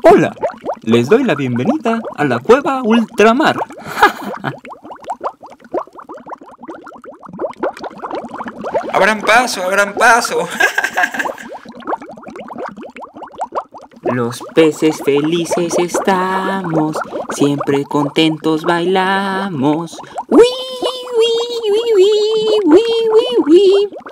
Hola, les doy la bienvenida a la cueva ultramar. Abran paso, abran paso. Los peces felices estamos, siempre contentos bailamos. ¡Wii, wii, wii, wii, wii, wii, wii!